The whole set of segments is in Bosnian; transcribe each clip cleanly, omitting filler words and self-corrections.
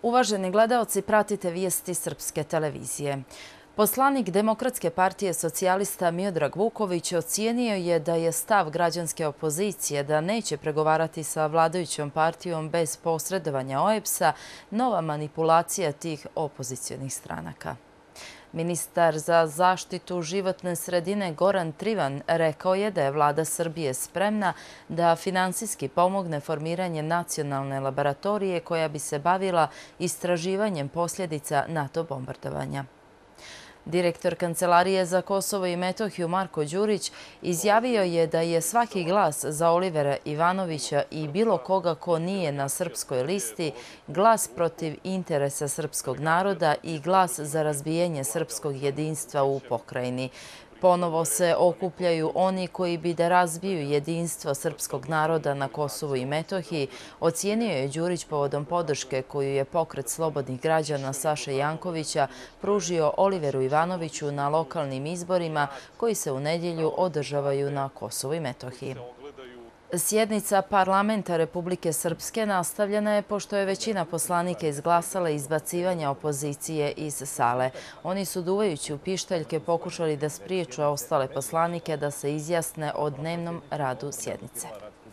Uvaženi gledaoci, pratite vijesti Srpske televizije. Poslanik Demokratske partije socijalista Miodrag Vuković ocijenio je da je stav građanske opozicije da neće pregovarati sa vladajućom partijom bez posredovanja OEBS-a nova manipulacija tih opozicionih stranaka. Ministar za zaštitu životne sredine Goran Trivan rekao je da je vlada Srbije spremna da finansijski pomogne formiranje nacionalne laboratorije koja bi se bavila istraživanjem posljedica NATO bombardovanja. Direktor Kancelarije za Kosovo i Metohiju Marko Đurić izjavio je da je svaki glas za Olivera Ivanovića i bilo koga ko nije na srpskoj listi glas protiv interesa srpskog naroda i glas za razbijanje srpskog jedinstva u pokrajini. Ponovo se okupljaju oni koji bi da razbiju jedinstvo srpskog naroda na Kosovu i Metohiji, ocijenio je Đurić povodom podrške koju je pokret slobodnih građana Saše Jankovića pružio Oliveru Ivanoviću na lokalnim izborima koji se u nedjelju održavaju na Kosovu i Metohiji. Sjednica parlamenta Republike Srpske nastavljena je pošto je većina poslanika izglasala izbacivanje opozicije iz sale. Oni su duvajući u pištaljke pokušali da spriječu ostale poslanike da se izjasne o dnevnom radu sjednice.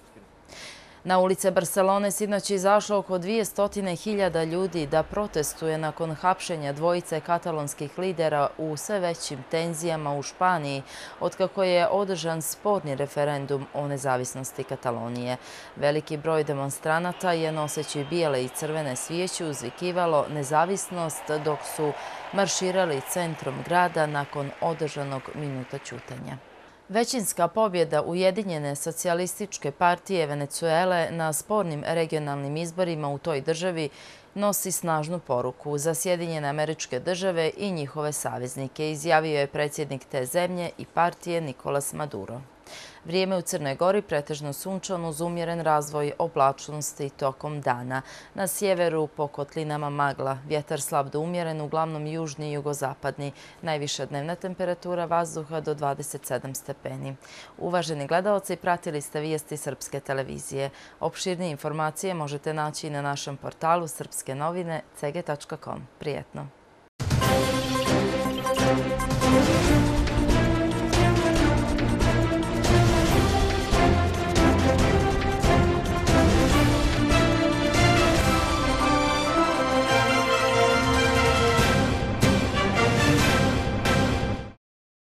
Na ulice Barcelone sinoć je izašlo oko 200.000 ljudi da protestuje nakon hapšenja dvojice katalonskih lidera u sve većim tenzijama u Španiji, otkako je održan sporni referendum o nezavisnosti Katalonije. Veliki broj demonstranata je noseći bijele i crvene svijeće uzvikivalo nezavisnost dok su marširali centrom grada nakon održanog minuta ćutanja. Većinska pobjeda Ujedinjene socijalističke partije Venecuele na spornim regionalnim izborima u toj državi nosi snažnu poruku za Sjedinjene Američke Države i njihove saveznike, izjavio je predsjednik te zemlje i partije Nicolas Maduro. Vrijeme u Crnoj Gori pretežno sunčano uz umjeren razvoj oblačnosti tokom dana. Na sjeveru po kotlinama magla, vjetar slab do umjeren, uglavnom južni i jugozapadni. Najviša dnevna temperatura vazduha do 27 stepeni. Uvaženi gledaoci, pratili ste vijesti Srpske televizije. Opširnije informacije možete naći i na našem portalu srpskenovine.cg.com. Prijetno!